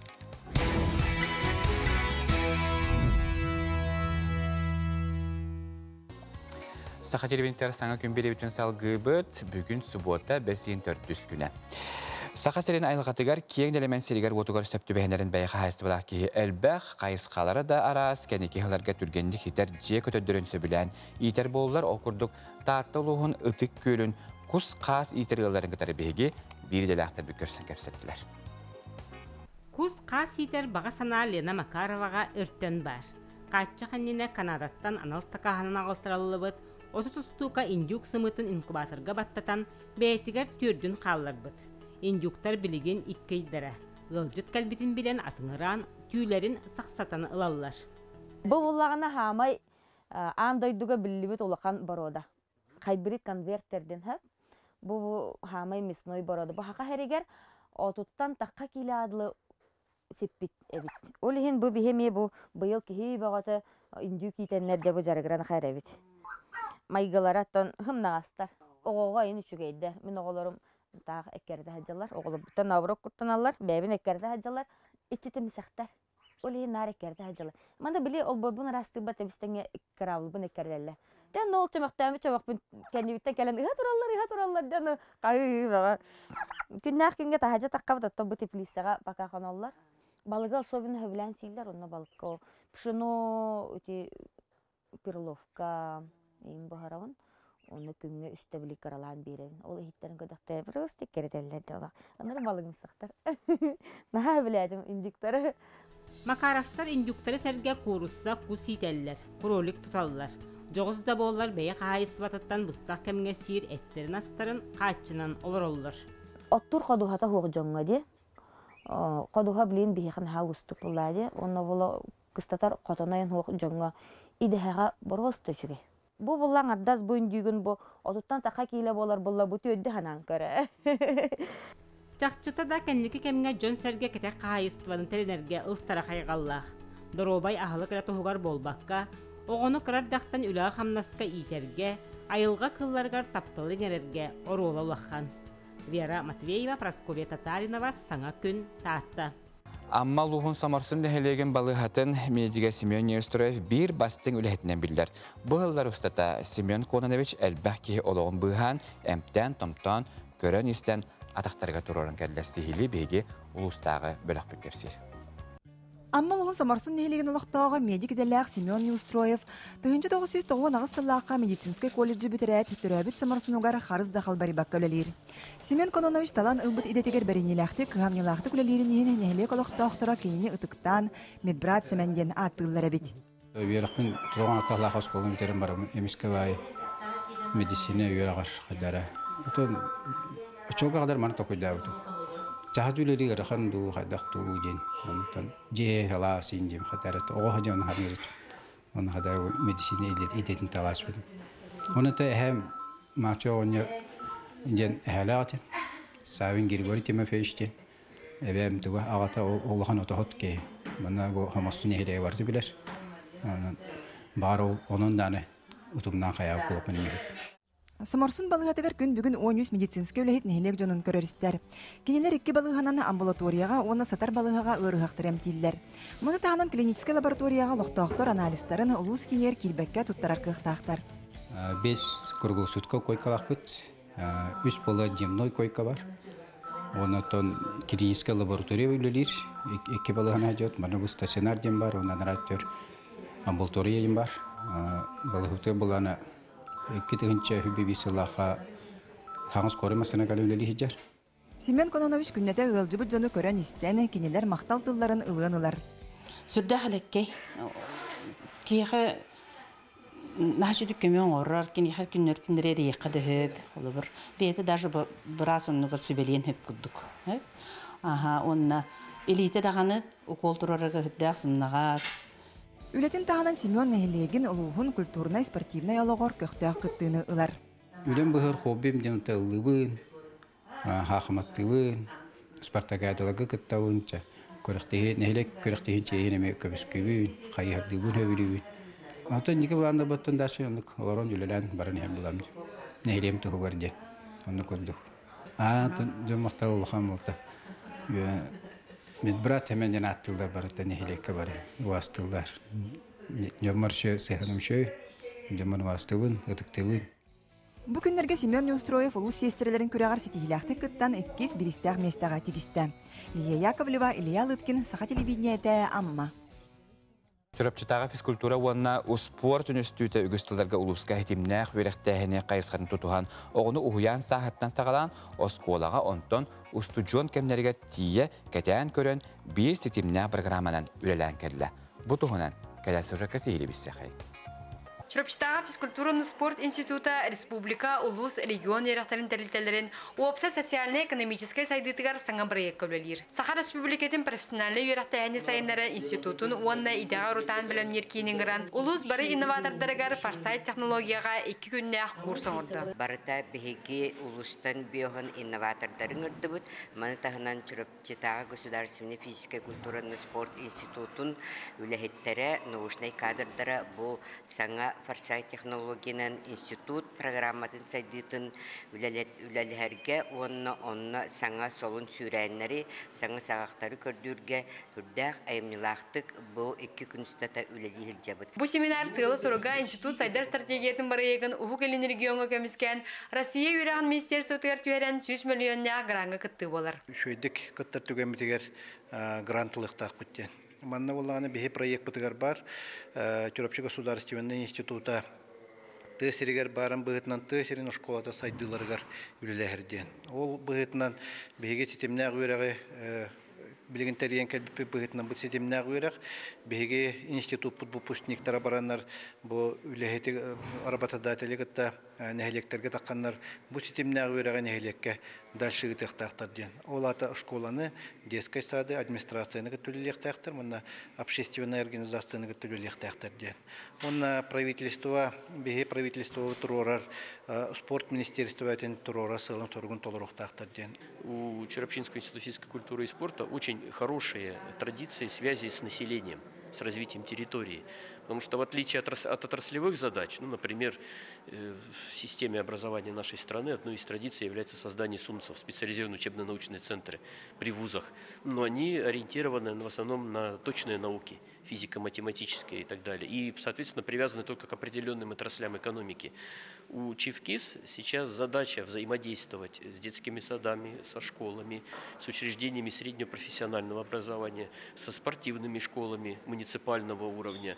Сақа теребеніктер саңа күн беребетін салғы бұд, бүгін суббота 5-4 күні. Сақа серен айылғатығар кең делемен серігер отығар сөпті бәйінерін бәйіға хайысты бұлақ кейі әлбәқ, қайысқалары да арас, кәнеке ғыларға түргенді хитер же көтөддірін сөбілән. Итер болулар оқырдық таттылуғын ұтық көлін құс қас итер ғыларын қытары бейге бір делақтар бір көрсін кәпсеттілер. Құс қас итер баға сана Лена Макароваға өрттен бар. Qaççı xannine Kanadаттан анал стакаһынан ағылтыраллыбыт, оты тустука индюк сымытын инкубаторга баттатан бәйтигер түрдүн қалларбыт. Индюктар билеген иккейдара. Гылжыт кәлбитин билен атыңыран, түйлерин сақсатаны ылаллар. Бұл болағына хамай андойдуга білібіт олақан барода. Қайбірі конвертерден хэп. Бұл хамай мясной барода. Бұл хақа херегер отуттан таққа келі адлы сеппит эбит. Ол ехен бұл бихеме бұл бұйыл кехи бағаты индюк итеннерде бұл жарығыран қайр эбит. Майгалараттан хымнағастар. Оғоға ен үшігейді. Мен оғыларым тағы әккерді хаджалар. Оғылы бұттан аврок күртаналар. Бәбін әккерді хаджалар. Итчеті мисақтар. Ол ен нар әккерді хаджалар. Манда біле ол борбун растық бата бістіңе әккеравыл бұн әккердерлі. Дән ол чымақтамы чабақпын кәндебіттен кәлін иға тураллар дәні қайы баға. Күннәқ күнге тахажа таққабы тотты бұ теплисаға бақақан олар. Балыға особенно хөвілән сейлер, онна балыққа. Пшыно өте перловка ең бұхарауын. Оны күнге үстәбілі қаралан беремін. Ол ehitтерін көдіқті бір өстек керетелерді олақ. Онları балығын сақтар. Наға біләдім индюктары. Макаровтар индюктары сәрге қорусса құс етелілер, құролік тұталылар. Жоғыз да болар бәйі қайыс бататтан бұстақ кәмге сир әттерін астарын қачынан олар олар. Оттур қадуғата хоғы жоңға де. Қадуға білейін бейхін ха ұстық бұлла де. Онна бұла қыстатар қотанайын хоғы жоңға идеғаға бұрғы ұсты жүге. Бұл бұллаң ардаз бұйын дүйгін бұл отуттан таққа кейлі болар бұлла бұты өдді ханан көрі. Чақчыта да кәннекі кәмге жон сәрге кәтәк қайыстыванын тәренерге ұлсара қайғаллақ. Доробай ағылы кірі тұғығар болбаққа, оғыны қырар дақтан үлі қамнасқа итерге, айылға қылларғар таптылы нерерге оруылы лаққан. Вера Матвеева, Прасковья Татаринова, Саңа күн, Таатта. Амма луғын самарсын дәхелеген балығатын медига Семен Неустроев бір бастың үләхетінен білдер. Бұғылдар ұстата Семен Конанович әлбәқ кеге олығын бұған әмптен, томтан, көрін істен атақтарға тұрорын кәлләсті хилі бейге ұлыстағы бөлік бүккерсер. Амма луғын самарсын дәхелеген олықтауға медик дәләқ Семен Неустроев 1990 ағыстылаққа медицинскай колледжі бітірәт түрәбіт самарсын ұғар қарыз дақал бари баққа өлелер. Семен Кононович талан ұмбыт идетегер бәрінеләқті күғамнелақты күлелерін ені нәхілек олықтауқтыра кейіні ұтықтан медбрат Семенден аттылар әбет. Үйерақпен тұлған аттақлақ осколын бітерін барым. Емеске бай медицина үйерағар қадара. Очолға қадар маны тоқойда өтім. Жахаз үлері ғырықанду қадақту ден. Жер ала сейін дем қадарыты. Оға жа оны қаберет. Оны қадар медицина едетін талас бөдім. Оны та әхем мағчо оны ден әхәлі ағаты. Савин Григорий Тимофеевичтен. Әбәм тұға ағата олыған отығыт кей. Бұна бұл хамастын ехелеге барды білер. Бар ол оның даны ұтымдан қаяғы болып мінемейді. Самарсын балығатығар күн бүгін 13 медицинский өләхет нәхелек жонын көрерістер. Кенелер 2 балығананы амбулаторияға, оны сатар балығаға өріғақтыр әмтейлер. Мұны тағынан клинический лабораторияға лоқтауқтар аналистарын ұлыс кенер келбәкке тұттарар қықтақтар. 5 круглосутка койкалақ бұд, 3 болы демной койка бар. Оны тон клинический лаборатория өлелер, 2 балығана жауд, мұны бұл стационар дем бар, оны анараттер амбулатория дем бар. Балығыты боланы Кетігінші хүбебі сылаға хаңыз қорымасына кәлі өлелі хеджер. Семен Кононович күннәті ғылжыбыт жоны көрін істәні кенелер мақтал тылларын ылығынылар. Сүрді қалеккей. Кейіғі нәші дүпкемен орар, кенеғі күндері еқі дөйіп. Бейті даже біраз онығы сөбелейін хөп күрдік. Онына элиті дағаны ұқол тұрарығы хүддәқ сымнағас. Үлетін тағынан Семен нәхелеген ұлуғын культурнай спортивнай алығыр көқтәқ күттіні ұлар. Үлен бұғыр хоббем демті ұлыбын, хақыматтығын, спартакадылығы күттауын, нәхелек көріқтеген чейінеме көбіскөбін, қайырдығын өбілігін. Алтын неке бұланда бұттын дашы ондық оларын үлелән барын әм бұламыз. Нәхелем тұғы көрде, оны көрдік. Жон мақтал ұлыған болды. Медбрат hemen attıldı barıta nehilekke barı vastıllar. Jomar şö sehanım şö, jomar vastılın, ıtıktılın. Bu günlerge Semyon Neustроев улус сестрелерин күрәгәр сетихиләхте кыттан 2 биристәг местага тигистә. Лия Яковлева, Илья Лыткин, Саха телевидениеде Амма. Төрөпчүтага физкультура уанна спорт институты үгүстүләргә улуска хитимнәх верәхтәһенә кайсыгын тутухан, огыны уян сахаттан сагалан осколага онтон устуджон кемнәргә тие кәтән көрән 1 ситимнәх программадан үләлән келлә. Бу туһунан кәләсі сейілі біссәқай. Чурапчытағы физкультураны спорт института республика, улус, регион ерақтарын тәрілтелерін опса социально-экономической сайдытыгар саңа проект көбілер. Саха республикетін профессиональный ерақта әне сайынлары институтын уанна идеға рутан білімнер кейініңіран улус бары инноватордарығар форсайт технологияға 2 күннәқ курс оңырды. Барыта бігеге улустан биоған инноватордарын үрдібіт, маны тағынан Чурапчытағы государственный физической культураны спорт институтын үләхеттері, научный кадрдары бұл саңа форсайт технологиянан институт программатын сайдытын үләләргә онна саңа солын сүрәннәре, саңа сағақтары көрдүргә үрдәқ айымнылақтық бұл 2 күнстата үләлі жабыт. Бұл семинар сығылы соруға институт сайдар стратегиятын барайығын ұхық елін регионға көміскен Россия үйраған министерство өтігер түйерен 100 миллионна гранға күтті болар. Шөйдік күттір түгемітігер грантылықтақ күттен. Манна болағаны бейі проект бұтығар бар. Чурапчы государственный института тесерігер барын бұғытынан тесерін школата сайдыларығар үліләхірден. Ол бұғытынан бейге системнәғ өрәғі білген тәрген кәлбіпі бұғытынан бұл системнәғ өрәғ бейге институт бұпустниктара баранар бұл үләхеті арабатадателігітті нәхелектерге таққандар бұл системнәғ өрәғі нәхелекке дальше гытыктактар ден. Ол ата школаны детской сады администрацияны гытүлелектактар, мына общественная организацияны гытүлелектактар ден. Онна правительство, беге правительство турорар, спорт министерство этен турора сылын тургун толоруктактар ден. У Чурапчинского института физической культуры и спорта очень хорошие традиции связи с населением, с развитием территории. Потому что в отличие от отраслевых задач, ну, например, в системе образования нашей страны одной из традиций является создание СУНЦов, специализированные учебно-научные центры при вузах. Но они ориентированы в основном на точные науки, физико-математические и так далее. И, соответственно, привязаны только к определенным отраслям экономики. У ЧИФКИС сейчас задача взаимодействовать с детскими садами, со школами, с учреждениями среднего профессионального образования, со спортивными школами муниципального уровня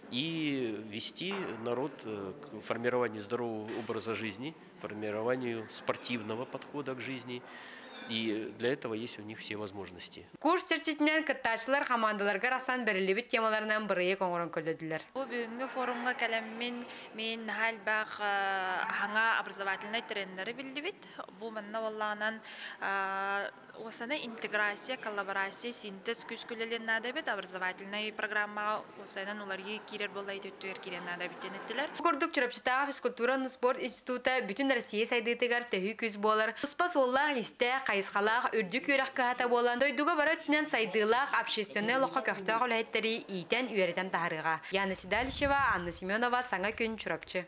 и вести народ к формированию здорового образа жизни, формированию спортивного подхода к жизни. И для этого есть у них все возможности. Курс чертитнен каттачлар командаларга расан берилибит темаларынан бирге коңорон көлдөдүлөр. Бу бүгүнкү форумга келеммен мен халбак хаңа образовательный тренери билдибит. Бу манна волланан осана интеграция, коллаборация, синтез күскүлелен надабит образовательный программа осанан уларга кирер болай төттөр кирен надабит денеттилер. Курдук Чурапчытагы физкультураны спорт института бүтүн Россия сайдытыгар төһү күз болар. Успас оллах исте кайысқалақ үрдік үйрек кағата болан. Дойдуға бары түнен сайдылақ общественный лоққа көқтіғ үләйттері ийтен үйерден тағырыға. Яна Сидалишева, Анна Семенова, Саңа күн Чурапчы.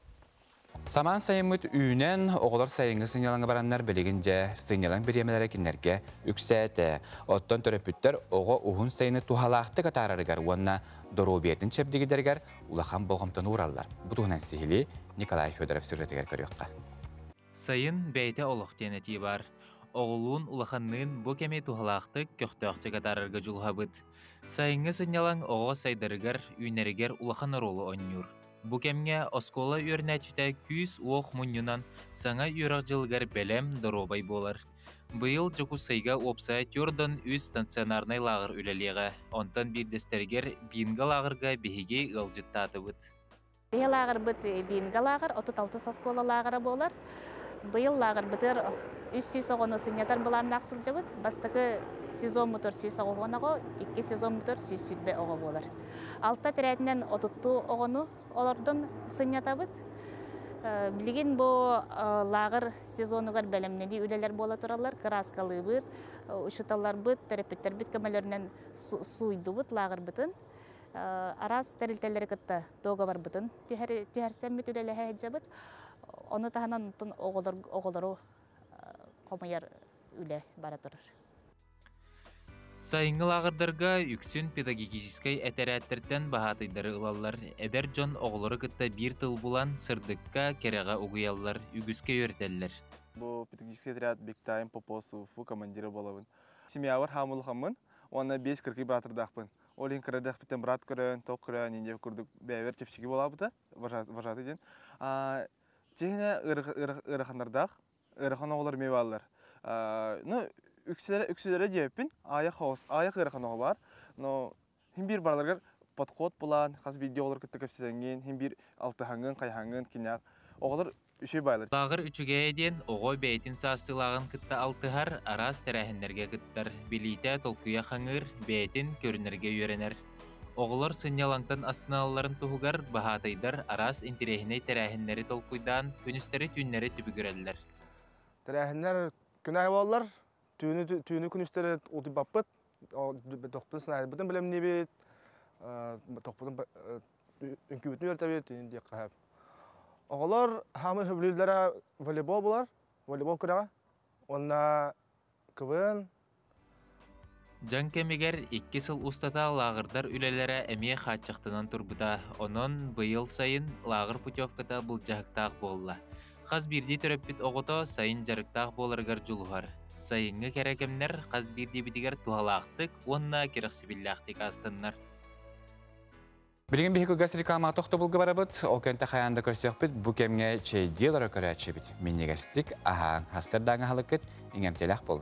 Саман сайымыт үйінен оғылар сайыңы сыңялаңы бараннар білігінже сыңялаң біремелері кенерге үксәті. Оттан төрөпүттер оғы ұғын сайыны тухалақты қатарарығар, онына доробиетін чәбдегідергер улахан болғымтан ураллар. Бұтығынан сихили Николай Федоров сюжетігер көріққа. Сайын бәйті олықтенеті бар. Оғылуын улаханнын бұ кәме тухалақты көқтөқті қатарырға жұлғабыд. Сайыңы сыңялаң оғы сайдарығар, үйнерігер улахан ролы оннюр. Бұ кәмге оскола үйернәчіті күйіс оқ мұнюнан саңа үйрақ жылғар бәлем доробай болар. Бұйыл жүку сайға опса түрден үз станционарнай лағыр үлелеға, онтан бірдестергер бинға лағырға бігеге ғылжыттады бұд. Біге лағыр бұд бинға лағыр, 36 оскола лағыры болар. Бұйыл лағыр бұтыр үз сүйс оғыны сынятар бұлан нақсыл жабыд. Бастықы сезон мұтыр сүйс оғыны оғы, 2 сезон мұтыр сүйс сүтбе оғы болар. Алта тірәтінен отытту оғыны олардың сынятабыд. Білген бұл лағыр сезонығар бәлемнеді үлелер бола тұралар, краскалы бұд, ұшыталар бұд, терапевттер бұд көмелерінен суйды бұд лағыр бұдын. Арас тәрілтелері күтті доға бар бұдын. Түйәрсен бұд үлелі әйджа бұд. Оны тағынан оғылары қомайар үле бара тұрыр. Сайыңы лағырдарға үксін педагогическай әтәрәттерден бағатайдары ұлалар. Әдер жон оғылары күтті бір тыл бұлан сырдыққа кереға ұғыялар, үгіске өртелілер. Бұл педагогический әтәрәт Бектайым Попосуфу командиры болауын. Семьявар хамылғамын, оны 5-40 братырдақпын. Олин кіредек біттен брат көрін, тоқ көрін, енде күрдік бәйвер тепшіге болабыды, вожаты ден. Жегіне ұрықандардағы, ұрықан оғылар мейвалылар. Үкселері деппін, аяқ ұрықан оғы бар. Хин бір барларғар подход булан, хас видеолар кытта кепсенген, хим бир алтыхангын, кайхангын киняк. Оголар үшөй байлар. Тағыр үчіге еден оғой бәйтін састылағын кытта алтыхар арас тәрәхінлерге кыттар. Билейті толкуя қаңыр бәйтін көрінерге үйренер. Оғылар сынялаңтан астыналарын тұғығар бағатайдар арас интерехіне тәрәхінлері толкуйдан күністері түннері түбігірелілер. Тәрәхінлер күнәй болалар, түйіні күністері ұлды баппыт, тоқтын сынайды бұтын білем не бет, тоқпытын үнкі бүтін өрті бет, дейін қағып. Оғылар хамы хөбілілдері волейбол болар, волейбол күнәға, онына кывын. Жан кемегер 2 сыл устата лағырдар үлелері әме қатшықтынан тұрбыда. Онын бұйыл сайын лағыр путевката бұл жағықтақ болла. Қаз бірді түріппіт оғыто сайын жарықтақ боларғар жұлғар. Сайынғы кәрәкемнер қаз бірді бітігер туғалақтық, онына керіқсібіллақтық астыннар. Білген бейгі ғасыр қалма тоқты бұлғы барабыд, ол кәнті қаянда көстек біт, бұл кемге чейдел ұры көрәтші біт. Мен негістік, аға, хастырдаңы халықыт, еңемтелек бол.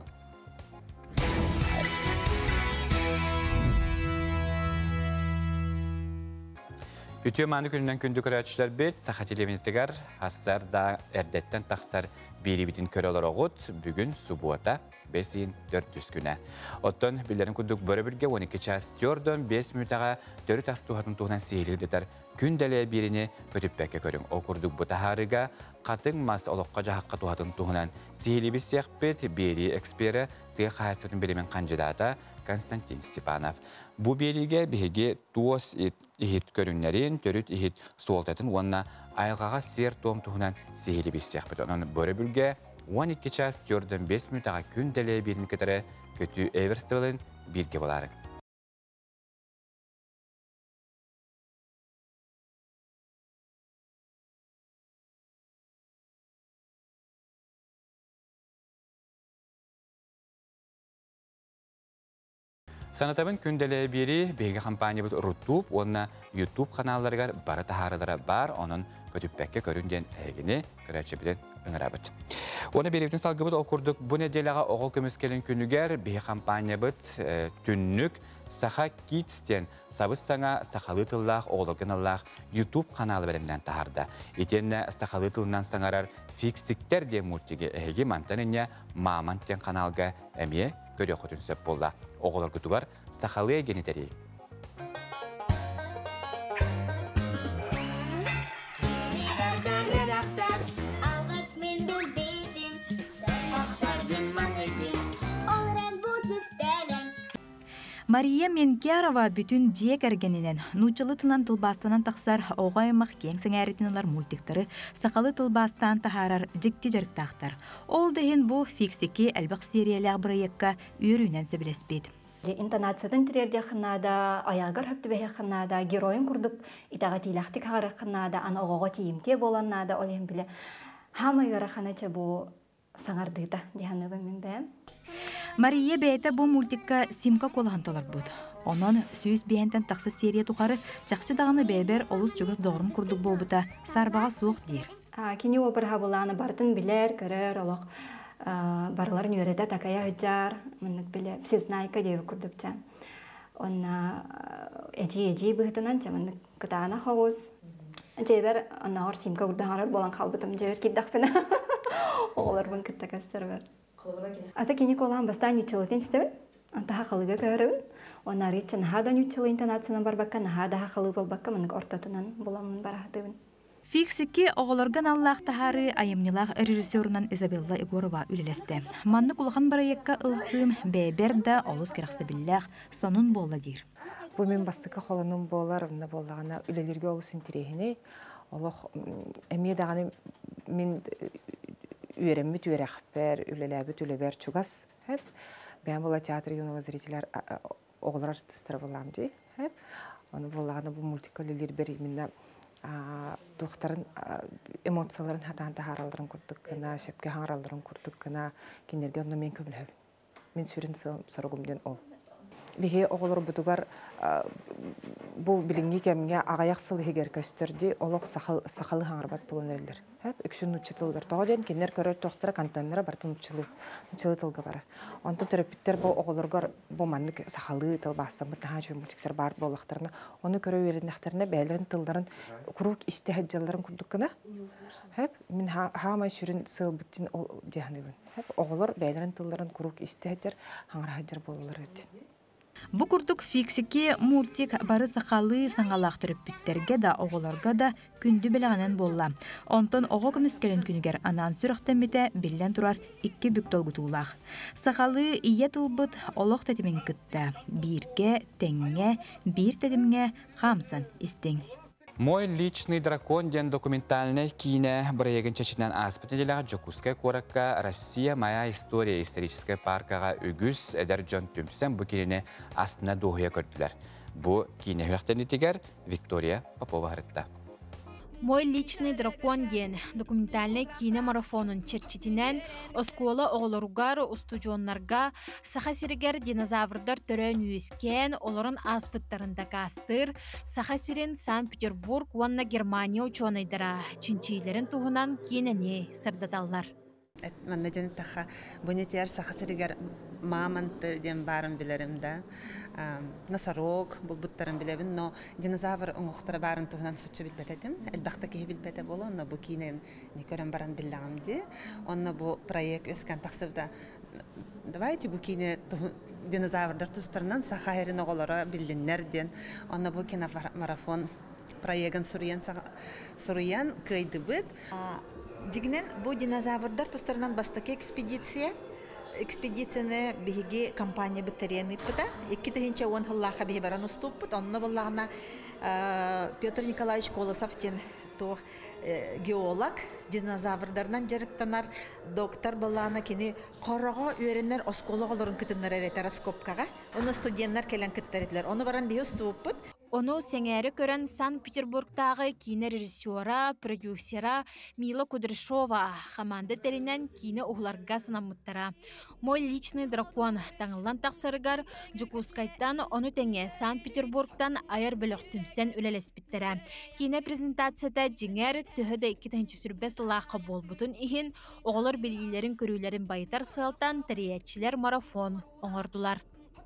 Ütüye manı gününden kündü körəçlər bit, saxa televiziyyətlər, hasar da ərdətdən taxsar biri bitin körələr oğut, bugün subuata 5-4 günə. Otdan billerin kündük börə birgə 12 ças 4-5 minutağa 4 astuhatın tuğunan seyirlik detar kündəliyə birini kötüppəkkə körün. O kurduk bu taharıga qatın mas oluqqa jahaqqa tuğatın tuğunan seyirli bir siyaq bit, biri eksperi, tığ xayasının bilimin kandidata Konstantin Stepanov. Bu biriге бігі туос ihit көрінлерін, төріт ihit солтатын, онына айылғаға сер том тұғынан сейілі бестек біт. Оның бөрі бүлге 12 час 4-5 минутаға күн дәлі бір мекетері көті әверстілін бірге боларын. Sanatımın kündəliyə biri beygi kampanya bud Rutub, onunla YouTube kanalları barı taharılara bar, onun kötüppəkkə göründен əgini görəçibidin öngərəbid. Onu beribitin salgı bud okurduk. Bu nedelağa oğul kömüskelin künnügər beygi kampanya bud tünnük Saha Kids'ten sabız sana sahalı tıllaq, oğulgın allaq YouTube kanalı bölümünden taharda. Etenne sahalı tılından sanarar Fiksikler diye multigi əgi mantanınya Mamanten kanalga əmiye görüyor kutun söp bolla. Oğular kutugar sahalıya geniteri. Мария Менкярова бүтін жек әргенінен нучылы тылан тылбастанан тақсар оғаймақ кең сәңәрітінілер мультиктары сақалы тылбастан тахарар жікті жарықтақтар. Ол дәйін бұл фиксеке әлбақ сериялақ проектқа үйірінен сөбілеспейді. Интонациятын тирерде қынада, аяғыр хөпті бәйі қынада, героин күрдік итаға тейлақтик ағары қынада, ана оғаға тейімте боланада, олен біле. Хамы ғыры қанача бұл саңардыйда, дейханы бәмен бәм. Мария бәйті бұл мультикка симка колағанталар бұд. Онын сүйіс бәйінтен тақсы серия тұқары жақчы дағыны бәйбер олыс жүгіз доғырын күрдік бол бұта сарбаға суық дейір. Кені опырға бұланы бартын білер, көрер, олық барыларын өреде такая хүджар, мұнық біле, всезнайка дейі күрдік жа. Онна әжі бұғытынан жа, мұнық күтағына қоғыз. Жебер, онна ор симка күрдіғанар болан қалбытым, жебер кеддақпына. Оғылар бұн күтті кәстір бар. Ата кені колан бастан үтчілітен істебін, антаға қалыға көрібін. Онар етші нахадан үтчілі интонациянан бар баққа, нахадаға қалы бол баққа, мұнық ортатынан боламын барақтыбын. Фиксикке оғыларған Аллах-тахары айымнилақ режиссерынан Изабелла Егорова үлелесті. Манны құлған барайекка ылтым бәйбер да олыс керақсы білләқ сонын болла дейір. Бұл мен бастықы қолының болар, ұнна боллағана үлелерге олыс интерехіне. Олық әме дағаны мен үйереммит үйерәқпер, үлеләбіт үлебер чугас. Бән бола театр юнова зрителер оғылар артыстары болам дей. Оны болағана бұл мультикалелер бер именно туқтарын эмоцияларын хатанта харалдырын күрдік кіна, шепке хаңаралдырын күрдік кіна, кенерге оны мен көбіліп. Мен сүрін сұрғымден ол. Bihe oğulur budugar bu bilingi kemge ağayak sılı heger köstürdi, oluq saxalı hangarbat bulun erler. Hep üksün uçutulgar. Toğaden kenler körör toxtara kantanlara bartın uçılı tılgı barar. Ondan terapitler bu oğulurgar bu manlık saxalı tıl bassan bu daha jön butikler bar bolaqtarına. Onu körö verindaktarına bəylərin tılların kuruk istihaccaların kurdukına. Hep min hama şürün sıl bütün cehnibin. Hep oğulur bəylərin tılların kuruk istihaccar hangarhaccar bolulur erdi. Bu kurduk fiksiki murtik barı saxalı sangalaqtırıp bitterge da oğularga da kündü bilağının bolla. Ondan oğu kümüskelen günüger anan sürüqten bite billen turar 2 büк dolgutuğulaq. Saxalı iya tılbıt oloq tetimin kıtta. Birge, tenge, bir tetimge xamsan istin. Мой личный дракон ден документальный кине проектен чечинен аспытнелега Жокускай коракка Россия моя история историческая паркага үгүс эдер жон түмсен бу кинени астына дохуя көрдүлөр. Бу кине хүйөктенитигер Виктория Попова харытта. Мой личный дракон ден документальный кинемарафонун черчитинен оскола оғлоругар устужоннарга саха сиригер динозаврдар төрөн үйескен оларын аспыттарында кастыр саха сирин Санкт-Петербург ванна Германия учонайдара чинчилерин туһунан кинени сырдаталлар. Маннаден таха бунетер сахасырыгар маманты ден барын билерим да. Носорог булбуттарын билебин, но динозавр оңоқтары барын туһунан сучу билбететим. Элбахта ки билбете боло, но бу кинен не көрөн баран биллагамди. Онна бу проект өскөн таксыбда давайте бу кине динозаврдар тустарынан сахайрын оголора билдиннер ден. Онна бу киномарафон проектын суруян кыйдыбыт. Дигнен бу динозаврдар тустарынан бастаки экспедицияны биһиги компания биттерени пыта 2010 хыллаха биһи баран уступпут онна боллагына Петр Николаевич Колосов тен то геолог динозаврдардан жарыктанар доктор боллагына кини корого үйренер оскологолорун кытыннар телескопкага оны студенттер келен кыттердилер оны баран биһи уступпут. Onu сеңәре көрән Санкт-Петербургтағы кине режиссера, продюсера Мила Кудряшова хаманды теринен кине угларга сынамыттара. Мой личный дракон таңылан тақсырыгар Жукускайттан оны тәңе Санкт-Петербургтан айыр бөлік түмсен үлелеспіттері. Кине презентацияда жеңер түхіді 2-ші сүрбес лақы болбутын ихин оғылыр белгілерін көрулерін байытар сылтан тіриятчілер марафон оңырдылар.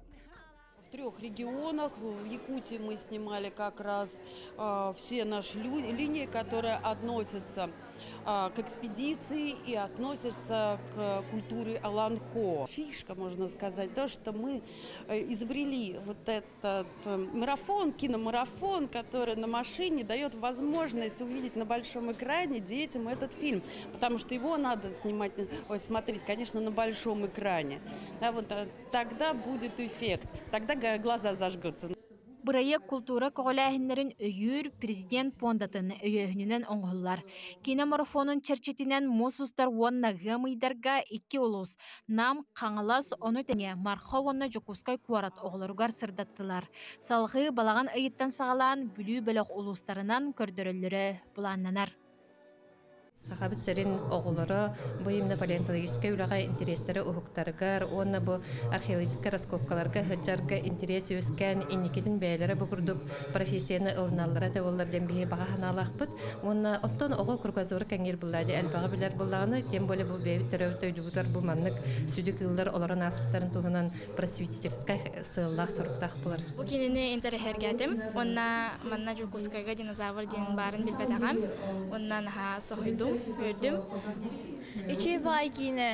В 3 регионах. В Якутии мы снимали как раз все наши линии, которые относятся к экспедиции и относятся к культуре Аланхо. Фишка, можно сказать, то, что мы изобрели вот этот марафон, киномарафон, который на машине дает возможность увидеть на большом экране детям этот фильм, потому что его надо смотреть, конечно, на большом экране. Да, вот тогда будет эффект, тогда глаза зажгутся. Проект культура көғіләхінлерін өйір президент пондатын өйіхінен оңғылар. Киномарафонын черчетінен мосустар уанна ғымыйдарға 2 олус. Нам қаңылас оны тәне марха уанна Жокускай куарат оғыларығар сырдаттылар. Салғы балаған айыттан сағалан бүлі бөлік олустарынан көрдірілері бұланнанар. Сахабит серин оғылары бұл именно палеонтологическая үліға интерестері ұхықтарығар, оны бұл археологическая раскопкаларға ғыджарға интерес өскен, инекетін бәйлері бұл күрдік профессияны ылыналары да олардан бейі баға ханалақ бұд. Оны оттон оғы күргазоры кәңер бұллады, әлбағы білер бұллағыны, тем более бұл бәйбі тәрәуті өйдігудар бұл маннық сүдік ылылар оларын аспыттарын туғынан просветительскай сыллақ сұрықтақ бұлар. Бұл кенені интерхергетім, онна манна Жукускайға динозавр ден барын білбәдіғам, оннан ха соғыдым. Gördüm. İçi vagine.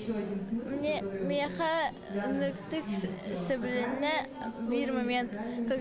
Меха ныртык собраны bir момент,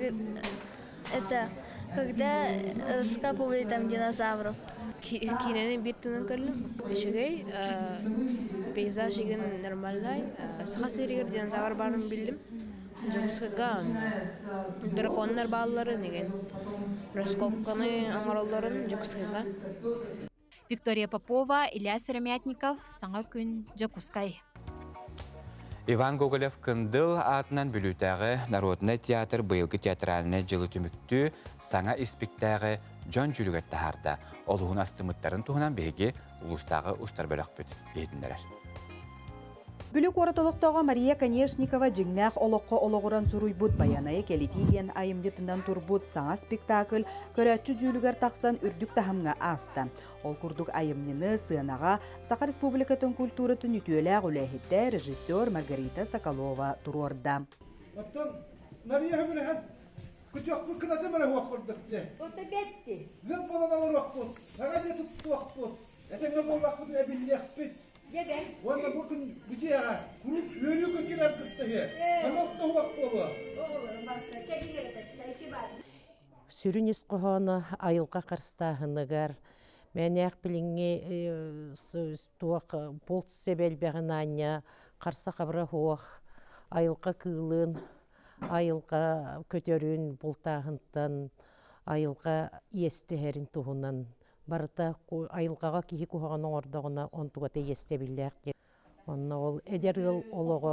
когда раскапывали там динозавров. Киненин bir тынын көрдүм. Ишегей пейзаж деген нормальный. Саха серигер динозавр барын билдим. Жокускайга дракондар баалары деген. Раскопканы аңаролларын Жокускайга. Виктория Попова, Илья Серемятников, Саңа күн, Жокускай. Иван Гоголев кындыл атынан бүлүтәгы Народный театр быйылгы театральный жылы түмүктүү Саңа испектәгы Жон жүлүгәт тахарда. Олуғын астымыттарын туғынан беге улустағы устар бөлөкпүт бейдіндерер. Бүлік оратолықтаға Мария Конешникова жіңнәқ олыққа олығыран сұруйбұд баянайы келетейден айымдетінен тұрбұд саңа спектакль көрәтші жүлігер тақсан үрдік тахымға аста. Ол күрдік айымнені сынаға Саха Республикатын культуратын үтуеләғ үләхетті режиссер Маргарита Соколова тұрорда. Мария Хабирхан, күтіяқ бұл кінаты мәрі уақ құрдық же. Оты бетті. Гүл болан алыр уақ бұл, саға не тұтты уақ бұл. Әтеңі болақ бұл әбілі яқ бет. Жебен. Онда бұл күн бүтеға, күріп өлі көкелер қысты he. Тамақта уақ болу. Оғылырым бақса, кәбігер әтті, әйкі бар. Сүрін есқоғаны айылға қарыстағынығар. Мен әқ біліңе туақ болт себел бәғін anya қарса қабыра хуақ айылға кылын, айылға көтерін болтағынтан, айылға есті әрін туғынан. Барыта айылғаға кейі күхағының ордағына онтуғаты есте білдәқ. Онна ол әдергіл олығы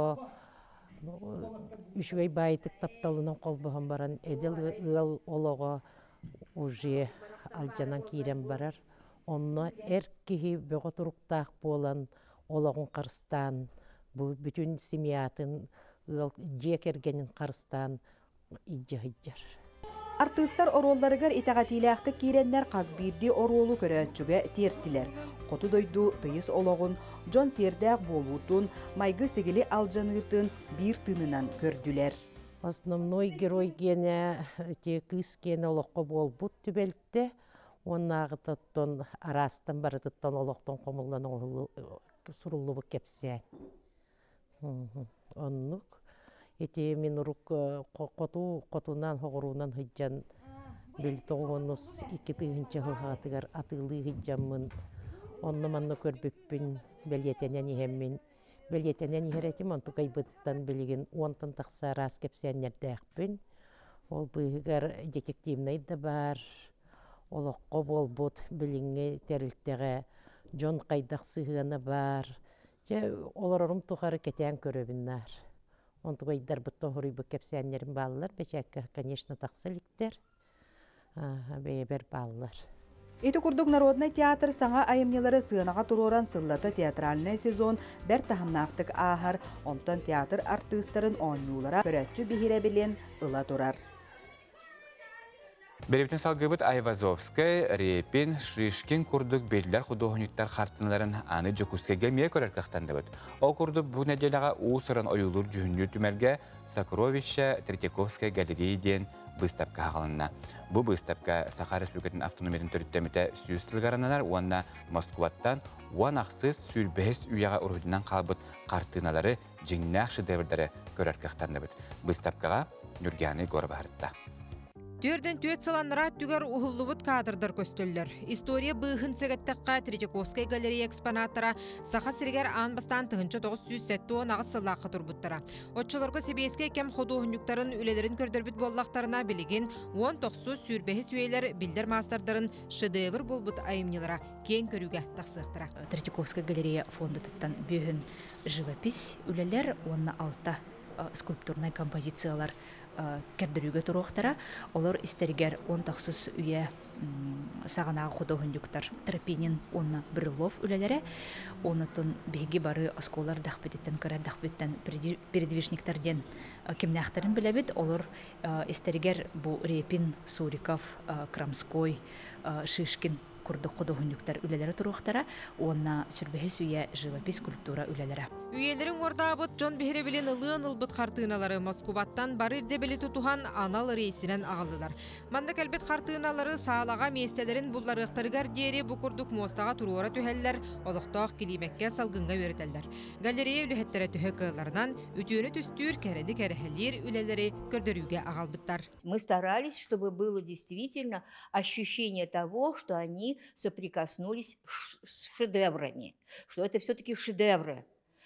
үшігей байтық тапталынан қолбығын баран әдергіл олығы уже алжанан кейрен барар. Онна әр кейі бөғі тұрықтақ болан олығын қарыстан, бүтін семиятын жекергенін қарыстан иджа-иджар. Артыстар оролларыгар итағатиләқтік кейреннер қазбирді оролу көрәтчіге тертілер. Қоты дойду тыйыз олығын, жон сердәқ болуытын, майғы сегілі алжанығытын бір тынынан көрділер. Основной герой гене кыз гене олыққа болбут түбелтті. Оннағы тұттын арастын бары тұттын олықтың қомылдан сұрулы бұк кепсен. Оннық. Ете мен ұрук қотунан хоғыруынан хыджан белтоғыныз 2-тігінші ғылғатығар атылы хыджамын. Онны манны көрбіппін бәлетенен ехеммен. Бәлетенен ехеретім онты қайбыттан білген онтын тақса рас кепсенердәқпін. Ол бұйығар детективнайды бар. Олыққа болбұт біліңе тәрілттіға жон қайдақ сығыны бар. Оларырым тұғары кетен көрөбіннар. Онтугайдар бұттан хұрый бұ кәпсәнерін балылар, бәчәккі, конечно, тақсыліктер, бәйбер балылар. Эти курдук народный театр саңа айымнелары сынаға тұроран сыллата театральный сезон бәр тахымнақтық ағар, онтан театр артыстарын оңнулара көрәтчі бігіре білен ұла тұрар. Беребітін салғыбыт Айвазовскай, Репин, Шришкин курдук белдер художниктар қартынларын аны Джокускайга мие көрер қақтанды бұд. Ол курдук бұл неделяға уысыран ойылыр жүхінлі түмерге Сокровища Третьяковскай галереydен выставка ағалынна. Бұл выставка Саха Республикатын автономиятын төріттеміті сүйістілгараналар, онна Москваттан, оан ақсыз сүрбәс үйаға ұрудынан қалбыт қартыналары жеңнәқ шедеврдары көрер қақтанды бұд. Выставкаға Нүргәні көрі бағырытта. Түрден төт саланнара түгер ухуллубут кадрдар көстөллөр. История быхын сәгәттәкка Третьяковскай галерея экспонаттара Саха сиргер анбастан 1970 нагыс сыллаққа турбуттара. Отчыларга себеске кем художниктарын үлелерин көрдөрбүт боллактарына билеген 19 сүрбәһи сүйлер билдер мастардарын шедевр болбут айымнылара кең көрүгә тахсыктыра. Третьяковскай галерея фондытыттан бөһүн живопись үлелер, онна алта скульптурный композициялар кәрдірігі тұруқтара, олар істергер 10-тақсыз үйе сағанағы художниктар Тропинин, онна Брюлов үлелері, онытын бейгі бары осколар дақпеттен, көрер дақпеттен передвижниктерден кемнәқтарын білебет, олар істергер бұл Репин, Суриков, Крамской, Шишкин, курдук художниктар үлелері тұруқтара, онна сүрбәһи сүйе живопись скульптура үлелері. Үйелерін ордабыт Жон Бехеребелен ылын ылбыт қартыыналары Москваттан барырде белі тұтуған анал рейсінен ағалдылар. Манда кәлбет қартыыналары сағалаға местелерін бұлларықтарығар дері бұқырдық мостаға тұруора түхәлілер, олықтақ келемекке салғынға өретелдер. Галерея үліхеттері түхі қығыларынан үтіөні түстүр кәреді кәріхәлер үлелері көрдіруге ағалбыттар. Мы старались, чтобы было действительно ощущение того, что они соприкоснулись с шедеврами, что это все-таки шедевры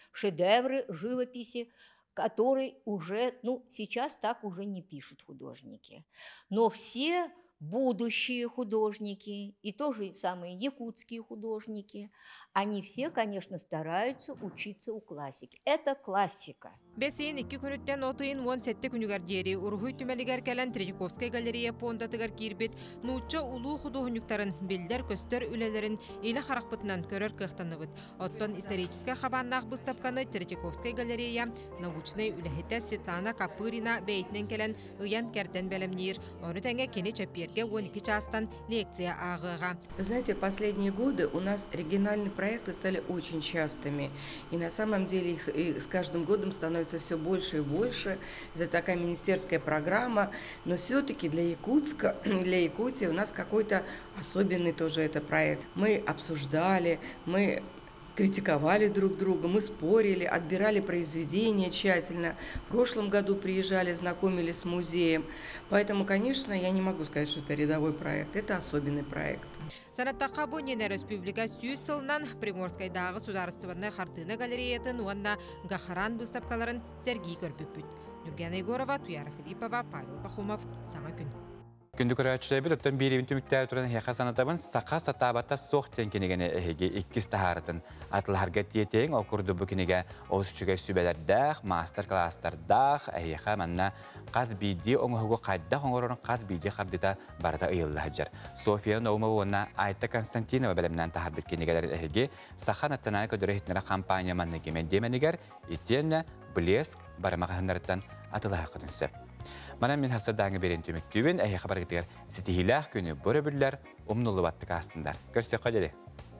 живописи, которые уже, сейчас так уже не пишут художники. Но все будущие художники и тоже самые якутские художники, они все, конечно, стараются учиться у классики. Это классика. Бесейін 2 күніттен отыйын 17 күнігер дері Ургуй түмелігер кәлін Третьяковская галерея пондатығар кирбет нууча улуу художниктарын билдер көстер үлелерін илі харақпытынан көрер кықтаныбыт. Оттон историческая хабаннақ бұстапқаны Третьяковская галерея научный үләхеті Светлана Капырина бейтінен кәлін ұян кәртен бәлемнер. Оны тәңе кені чәпперге 12 частан лекция ағыға. Вы знаете, последние годы у нас региональные проекты стали очень частыми. И на самом деле их с каждым годом становится все больше и больше. Это такая министерская программа. Но все-таки для Якутии у нас какой-то особенный тоже это проект. Мы обсуждали, мы критиковали друг друга, мы спорили, отбирали произведения тщательно. В прошлом году приезжали, знакомились с музеем. Поэтому, конечно, я не могу сказать, что это рядовой проект. Это особенный проект. Санаттаққа боннене республика сүйіз сылынан Приморскайдағы сударыстыванны Хартына галереятын уанна Гахаран бұстапқаларын Сергей көрпіппіт. Нургена Егорова, Туяра Филиппова, Павел Пахомов. Саңа күн. Күнді көрәтшілі біл, өттен бейревін түміктері тұрын хеқа санатабын сақа сатабатта соқ тенкенегені әйге 2 тахарытын атыларға тиетең, ол күрді бүкінеге осычыға сүбелердәқ, мастер-класстардақ, әйеқа манна қаз бейді оңығығы қайдақ оңғырын қаз бейді қардыта барда ұйылы жар. София Наумова онна Айта Константинова бәлімнен тахар біткенегелер әйге сақа наттанай көдірі хетнері кампания маннегемен деменегер, итенне Блеск барамағандарыттан атылға қыдынсы. Mana min hasadağını beren tümüktübün, әйе хабар кетігер сетихилах күні бөрі бүрлер, умнулы баттық астындар. Көрсетек қадеді.